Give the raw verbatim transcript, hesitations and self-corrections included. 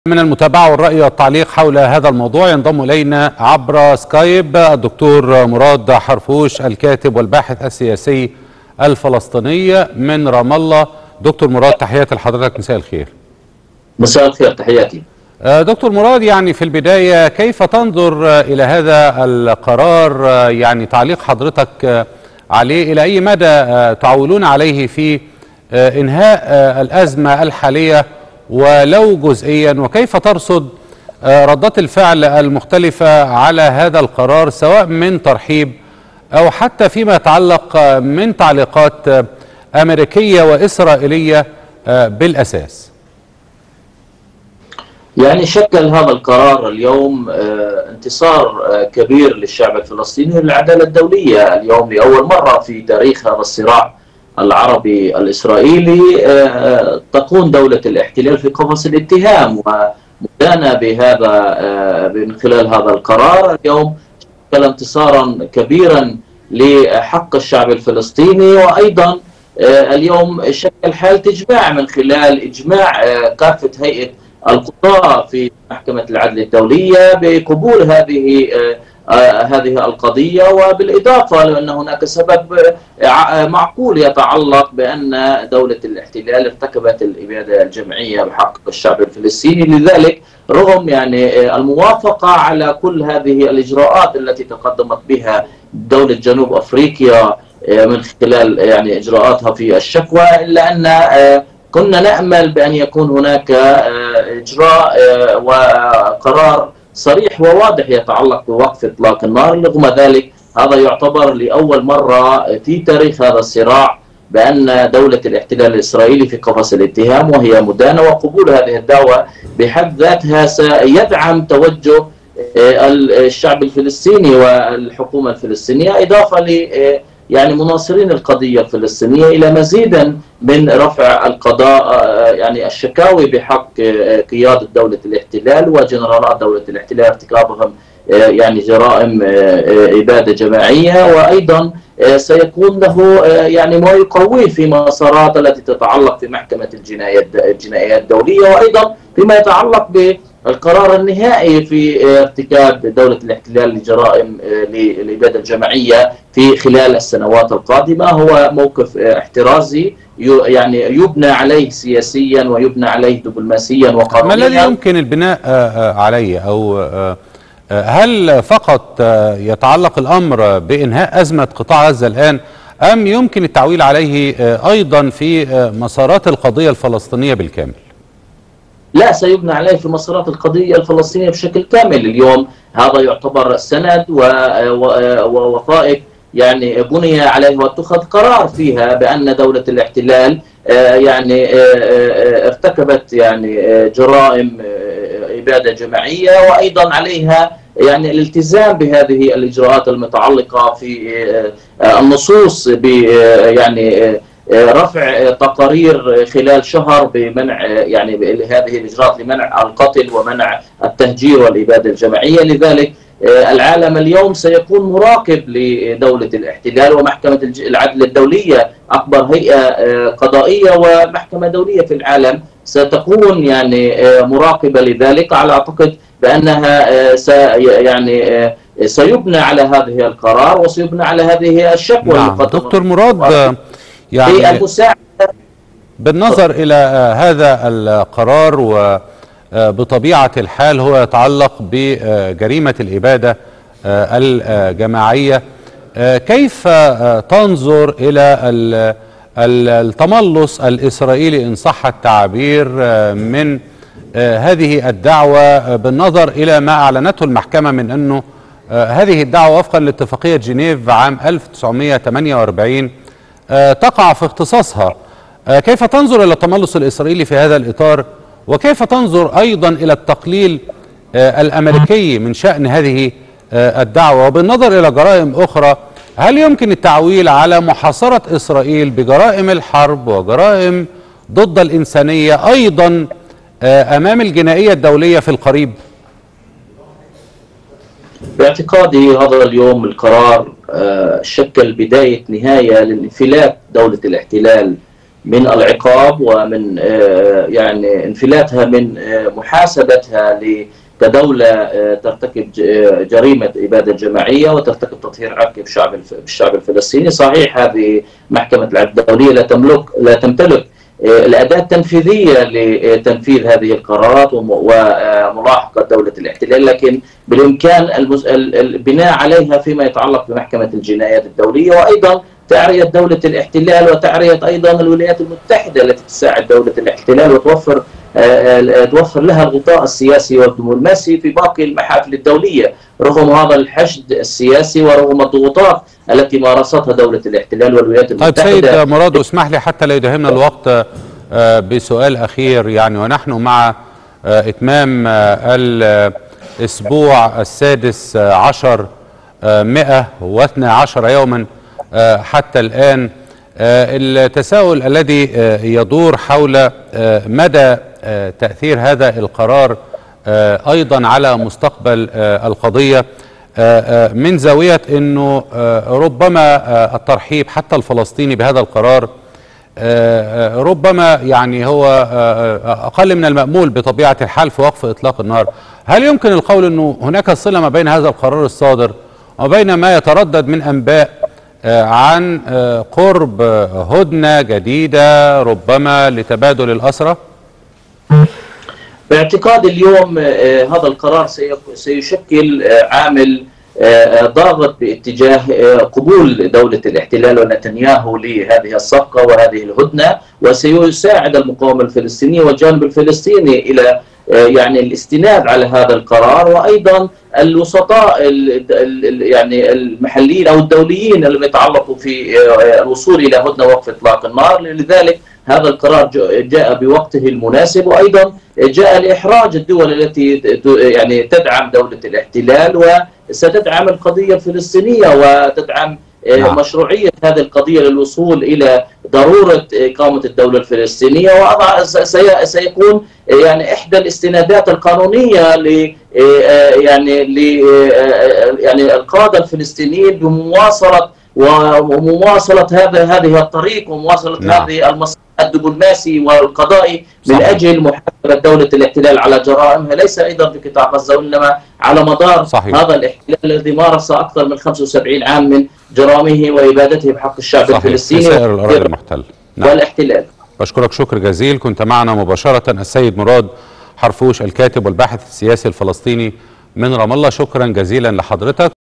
من المتابعة والرأي والتعليق حول هذا الموضوع ينضم إلينا عبر سكايب الدكتور مراد حرفوش الكاتب والباحث السياسي الفلسطيني من رام الله. دكتور مراد، تحياتي لحضرتك، مساء الخير. مساء الخير، تحياتي. دكتور مراد، يعني في البداية كيف تنظر إلى هذا القرار؟ يعني تعليق حضرتك عليه، إلى أي مدى تعولون عليه في إنهاء الأزمة الحالية ولو جزئيا، وكيف ترصد ردات الفعل المختلفة على هذا القرار سواء من ترحيب أو حتى فيما يتعلق من تعليقات أمريكية وإسرائيلية بالأساس؟ يعني شكل هذا القرار اليوم انتصار كبير للشعب الفلسطيني وللعدالة الدولية. اليوم لأول مرة في تاريخ هذا الصراع العربي الإسرائيلي تكون دولة الاحتلال في قفص الاتهام ومدانة بهذا من خلال هذا القرار. اليوم شكل انتصارا كبيرا لحق الشعب الفلسطيني، وأيضا اليوم شكل حالة إجماع من خلال إجماع كافة هيئة القضاء في محكمة العدل الدولية بقبول هذه آه هذه القضية، وبالإضافة لأن هناك سبب معقول يتعلق بأن دولة الاحتلال ارتكبت الإبادة الجماعية بحق الشعب الفلسطيني. لذلك رغم يعني الموافقة على كل هذه الإجراءات التي تقدمت بها دولة جنوب أفريقيا من خلال يعني إجراءاتها في الشكوى، إلا أن آه كنا نأمل بأن يكون هناك إجراء وقرار صريح وواضح يتعلق بوقف إطلاق النار. رغم ذلك هذا يعتبر لأول مرة في تاريخ هذا الصراع بأن دولة الاحتلال الإسرائيلي في قفص الاتهام وهي مدانة، وقبول هذه الدعوة بحد ذاتها سيدعم توجه الشعب الفلسطيني والحكومة الفلسطينية، إضافة ل يعني مناصرين القضية الفلسطينية إلى مزيدا من رفع القضاء يعني الشكاوي بحق قيادة دولة الاحتلال وجنرالات دولة الاحتلال ارتكابهم يعني جرائم إبادة جماعية، وأيضا سيكون له يعني ما يقويه في مسارات التي تتعلق في محكمة الجنايات الجنائيات الدولية، وأيضا فيما يتعلق ب القرار النهائي في ارتكاب دولة الاحتلال لجرائم الإبادة الجماعية في خلال السنوات القادمة. هو موقف احترازي يعني يبنى عليه سياسيا ويبنى عليه دبلوماسيا وقانونيا. ما الذي يمكن البناء عليه؟ أو هل فقط يتعلق الأمر بإنهاء أزمة قطاع غزة الآن، أم يمكن التعويل عليه أيضا في مسارات القضية الفلسطينية بالكامل؟ لا، سيبنى عليه في مسارات القضية الفلسطينية بشكل كامل. اليوم هذا يعتبر سند ووثائق يعني بني عليه واتخذ قرار فيها بأن دولة الاحتلال يعني ارتكبت يعني جرائم إبادة جماعية، وأيضا عليها يعني الالتزام بهذه الإجراءات المتعلقة في النصوص ب يعني رفع تقارير خلال شهر بمنع يعني هذه الإجراءات لمنع القتل ومنع التهجير والإبادة الجماعية. لذلك العالم اليوم سيكون مراقب لدولة الاحتلال، ومحكمة العدل الدولية أكبر هيئة قضائية ومحكمة دولية في العالم ستكون يعني مراقبة. لذلك على أعتقد بأنها سي يعني سيبنى على هذه القرار وسيبنى على هذه الشكوى. نعم دكتور مراد، يعني بالنظر إلى هذا القرار وبطبيعة الحال هو يتعلق بجريمة الإبادة الجماعية، كيف تنظر إلى التملص الإسرائيلي إن صح التعبير من هذه الدعوة، بالنظر إلى ما أعلنته المحكمة من أنه هذه الدعوة وفقا لاتفاقية جنيف عام ألف وتسعمائة وثمانية وأربعين تقع في اختصاصها؟ كيف تنظر إلى التملص الإسرائيلي في هذا الإطار، وكيف تنظر أيضا إلى التقليل الأمريكي من شأن هذه الدعوة؟ وبالنظر إلى جرائم أخرى، هل يمكن التعويل على محاصرة إسرائيل بجرائم الحرب وجرائم ضد الإنسانية أيضا أمام الجنائية الدولية في القريب؟ باعتقادي هذا اليوم القرار شكل بداية نهاية للانفلات دولة الاحتلال من العقاب ومن يعني انفلاتها من محاسبتها كدولة ترتكب جريمة إبادة جماعية وترتكب تطهير عرقي بالشعب بالشعب الفلسطيني. صحيح هذه محكمة العدل الدولية لا تملك لا تمتلك الأداة التنفيذية لتنفيذ هذه القرارات وملاحقة دولة الاحتلال، لكن بالإمكان البناء عليها فيما يتعلق بمحكمة الجنايات الدولية، وأيضا تعرية دولة الاحتلال وتعرية أيضا الولايات المتحدة التي تساعد دولة الاحتلال وتوفر توفر لها الغطاء السياسي والدبلوماسي في باقي المحافل الدولية رغم هذا الحشد السياسي ورغم الضغوطات التي مارستها دولة الاحتلال والولايات المتحدة. طيب سيد مراد، اسمح لي حتى لا يدهمنا الوقت بسؤال أخير، يعني ونحن مع إتمام الأسبوع السادس عشر مئة واثنى عشر يوما حتى الآن، التساؤل الذي يدور حول مدى تأثير هذا القرار أيضا على مستقبل القضية من زاوية أنه ربما الترحيب حتى الفلسطيني بهذا القرار ربما يعني هو أقل من المأمول بطبيعة الحال في وقف إطلاق النار. هل يمكن القول أنه هناك صلة ما بين هذا القرار الصادر وبين ما يتردد من أنباء عن قرب هدنة جديدة ربما لتبادل الأسرى؟ باعتقاد اليوم هذا القرار سيشكل عامل ضاغط باتجاه قبول دولة الاحتلال ونتنياهو لهذه الصفقة وهذه الهدنة، وسيساعد المقاومة الفلسطينية والجانب الفلسطيني إلى يعني الاستناد على هذا القرار، وأيضا الوسطاء يعني المحليين أو الدوليين اللي يتعلقوا في الوصول إلى هدنة وقف إطلاق النار. لذلك هذا القرار جاء بوقته المناسب، وأيضا جاء لإحراج الدول التي يعني تدعم دولة الاحتلال وستدعم القضية الفلسطينية وتدعم مشروعية هذه القضية للوصول إلى ضرورة إقامة الدولة الفلسطينية، وسيكون يعني إحدى الاستنادات القانونية ل يعني ل يعني القادة الفلسطينيين بمواصلة ومواصلة هذا هذه الطريق ومواصلة نعم. هذه المسار الدبلوماسي والقضائي من أجل محاسبة دولة الاحتلال على جرائمها، ليس أيضا في قطاع غزة وإنما على مدار صحيح. هذا الاحتلال الذي مارس أكثر من خمسة وسبعين عام من جرائمه وإبادته بحق الشعب صحيح. الفلسطيني سائر الأراضي المحتلة نعم. والاحتلال. بشكرك شكر جزيل. كنت معنا مباشرة السيد مراد حرفوش الكاتب والباحث السياسي الفلسطيني من رام الله. شكرا جزيلا لحضرتك.